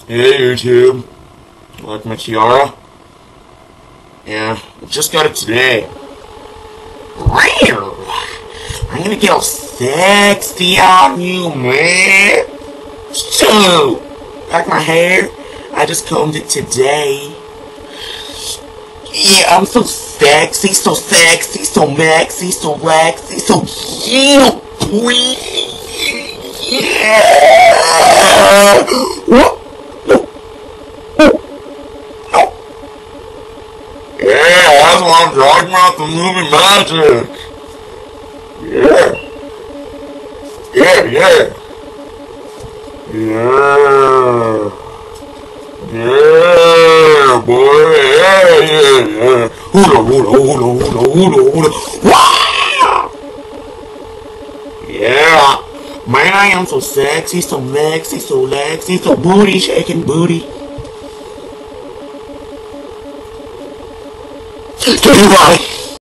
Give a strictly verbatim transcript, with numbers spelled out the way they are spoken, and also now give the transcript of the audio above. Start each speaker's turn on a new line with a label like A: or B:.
A: Hey YouTube, you like my tiara? Yeah, I just got it today. I'm gonna get all sexy on you, man. So, like my hair, I just combed it today. Yeah, I'm so sexy, so sexy, so maxy, so laxy, so yeah, please. Yeah. What? Yeah, that's what I'm talking about, the movie magic. Yeah. Yeah, yeah. Yeah. Yeah, boy. Yeah, yeah, yeah. Hula, hula, hula, hula, hula, hula. Wow! Yeah. Man, I am so sexy, so maxy, so laxy, so booty shaking booty. Get it right.